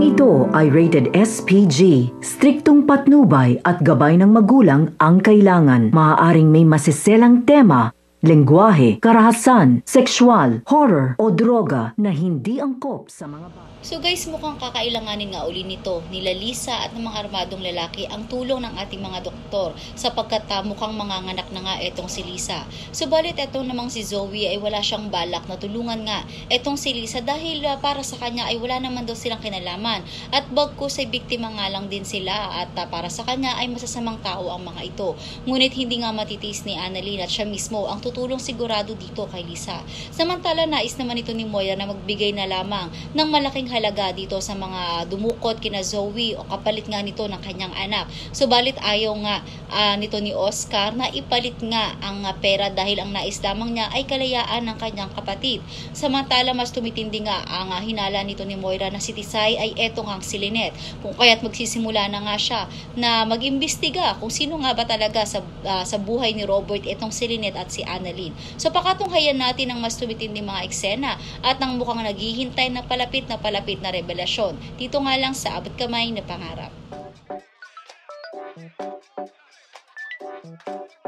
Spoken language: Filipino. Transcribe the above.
Pelikulang ito ay rated SPG. Striktong patnubay at gabay ng magulang ang kailangan. Maaaring may masiselang tema, lengguwahe, karahasan, sexual, horror o droga na hindi angkop sa mga bata. So guys, mukhang kakailanganin nga uli nito nila Lisa at ng mga armadong lalaki ang tulong ng ating mga doktor sapagkat mukhang manganganak na nga etong si Lisa. Subalit etong namang si Zoe ay wala siyang balak na tulungan nga etong si Lisa dahil para sa kanya ay wala naman daw silang kinalaman at bagkus ay biktima nga lang din sila at para sa kanya ay masasamang tao ang mga ito. Ngunit hindi nga matitiis ni Annalyn at siya mismo ang tutulong sigurado dito kay Lisa. Samantala nais naman ito ni Moira na magbigay na lamang ng malaking halaga dito sa mga dumukot kina Zoe o kapalit nga nito ng kanyang anak. Subalit ayaw nga nito ni Oscar na ipalit nga ang pera dahil ang nais lamang niya ay kalayaan ng kanyang kapatid. Samantala mas tumitindi nga ang hinala nito ni Moira na si Tisay ay etong ang si Lynette. Kung kaya't magsisimula na nga siya na mag-imbestiga kung sino nga ba talaga sa buhay ni Robert etong si Lynette at si Annalyn. So pakatunghayan natin ang mas tumitindi mga eksena at ang mukhang naghihintay na palapit na revelasyon. Dito nga lang sa Abot Kamay na Pangarap.